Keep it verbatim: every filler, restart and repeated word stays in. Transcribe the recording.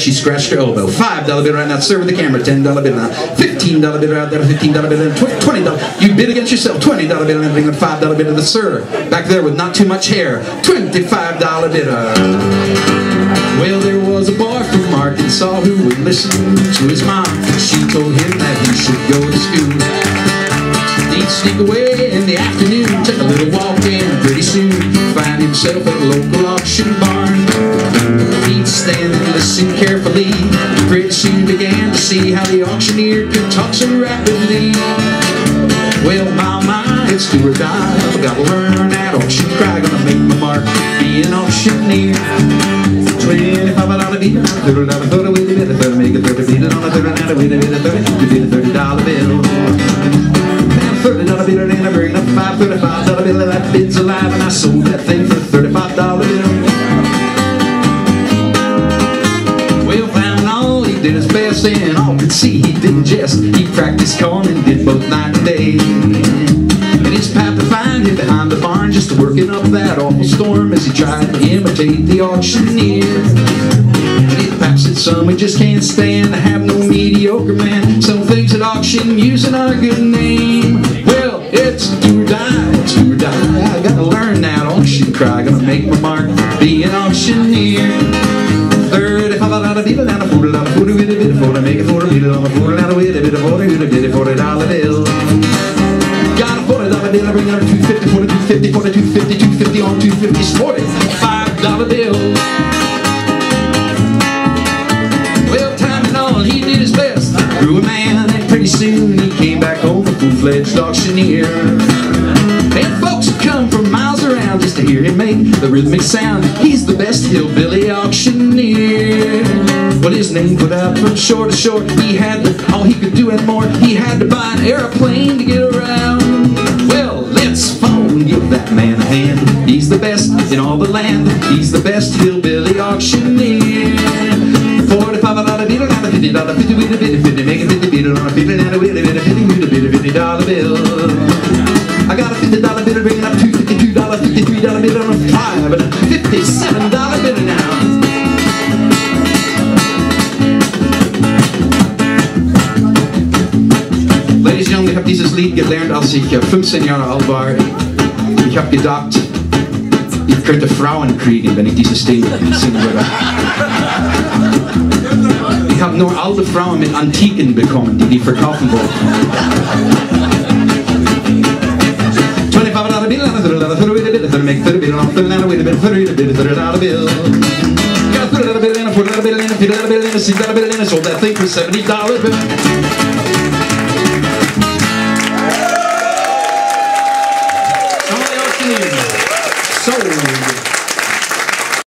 she scratched her elbow. Five dollar bill right now, sir, with the camera. Ten dollar bill now. Fifteen dollar bill right there. Fifteen dollar bill and twenty dollar. You bid against yourself. Twenty dollar bill and bring a five dollar bill to the sir back there with not too much hair. Twenty-five dollar bidder. Well, there was a boy from Arkansas who would listen to his mom. She told him that he should go to school. He'd sneak away in the afternoon, take a little walk in, pretty soon he'd find himself at a local auction barn. He'd stand and listen carefully, pretty soon began to see how the auctioneer could talk so rapidly. Well, my, my, it's do or die, I've got to learn that auction cry, gonna make my mark, be an auctioneer. Twenty-five dollar bill, thirty dollar photo with a bit of thirty, make a thirty bill on a thirty dollar with a bit of thirty, you get a thirty dollar bill. Thirty dollar bill and I bring up five thirty-five dollar bill, and that bid's alive, and I sold that thing for a thirty-five dollar bill. Well, found all he did his best, and all could see he didn't jest. He practiced calling and did both night and day. And his pap to find him behind the barn, just working up that awful storm as he tried to imitate the auctioneer. And his pap said, son, we just can't stand to have no mediocre man. Some things at auction using our good name. Well, it's do or die, it's do or die. I gotta learn that auction cry, gonna make my mark, be an auctioneer. Thirty-five dollar bill and a forty dollar forty with a bit of forty, make a forty bill on a forty dollar with a bit of forty with a bit of forty dollar bill. Got a forty dollar bill, I bring out a two fifty, forty-two fifty, forty-two fifty, two fifty on two fifty, forty-five dollar bill. Well, time and all, he did his best, grew a man, and pretty soon he came back home a full-fledged auctioneer. And folks would come from miles around just to hear him make the rhythmic sound. He's the best hillbilly auctioneer. Well, his name put out from shore to shore. He had to, all he could do and more. He had to buy an airplane to get around. Well, let's phone, give that man a hand. He's the best in all the land. He's the best hillbilly auctioneer. Forty-five dollar bill and a fifty dollar fifty with a bitty fifty, make a fifty bill on a fifty and a bitty bitty fifty with a bitty fifty dollar bill. I got a fifty dollar bill bringing up two fifty-two dollar, fifty-three dollar bill on a five and a fifty-seven dollar bill now. Ladies and Gentlemen, ich habe dieses Lied gelernt, als ich fünfzehn Jahre alt war. Ich habe gedacht, ich könnte Frauen kriegen, wenn ich dieses Ding singen würde. Ich habe nur alte Frauen mit Antiken bekommen, die die verkaufen wollten. twenty-five dollar bill and a thirty dollar bill, thirty make thirty bill on thirty dollar with a bit, thirty bill, thirty dollar bill. Got a thirty dollar bill and a forty dollar bill and a fifty dollar bill and a sixty dollar bill and I sold that thing for seventy dollar bill. Sold